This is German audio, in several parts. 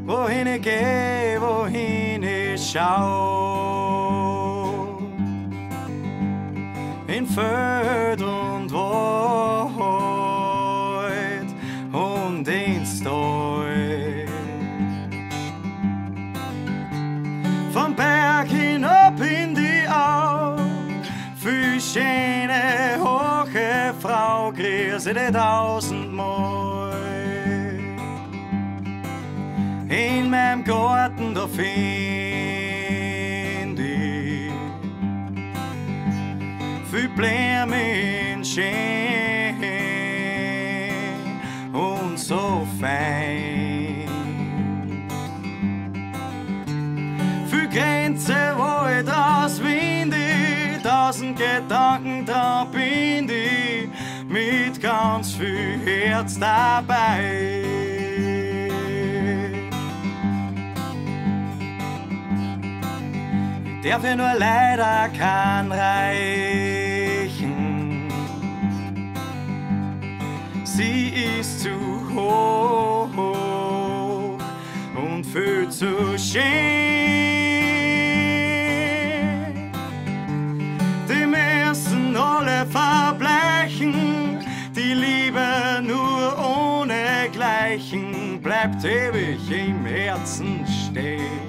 wohin ich geh, wohin ich schau. In Feld und Wald und in Stall. Vom Berg hinab in die Au, für schöne, hohe Frau, grüße dich tausendmal. In meinem Garten, da find ich viel Blumen schön und so fein. Viel Grenze, wo ich draus wind ich, tausend Gedanken, da bin ich mit ganz viel Herz dabei. Darf ich nur leider kein reichen. Sie ist zu hoch und viel zu schön. Die müssen alle verbleichen, die Liebe nur ohne Gleichen bleibt ewig im Herzen stehen.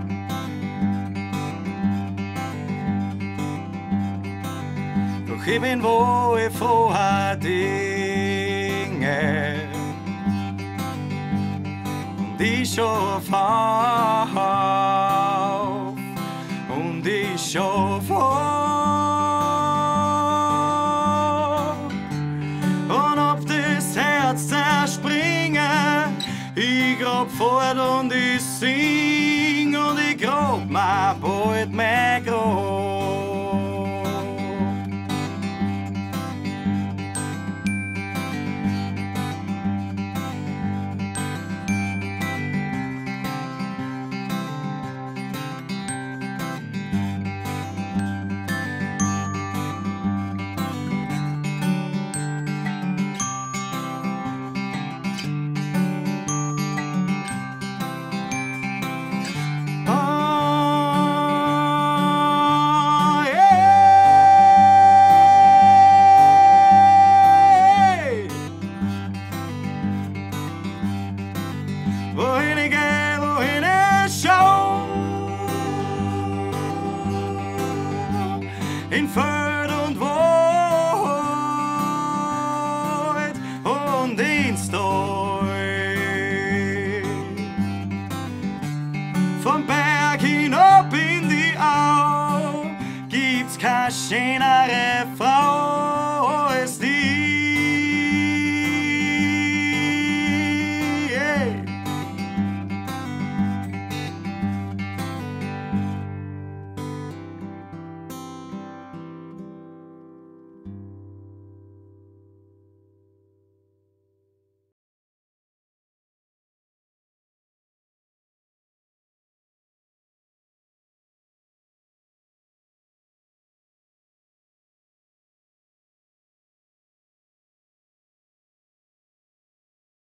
Ich bin, wo ich vorher Dinge und ich schaff auf und ich schaff auf und ob das Herz zerspringe, ich grab fort und ich sing und ich grab mir bald mein Grab.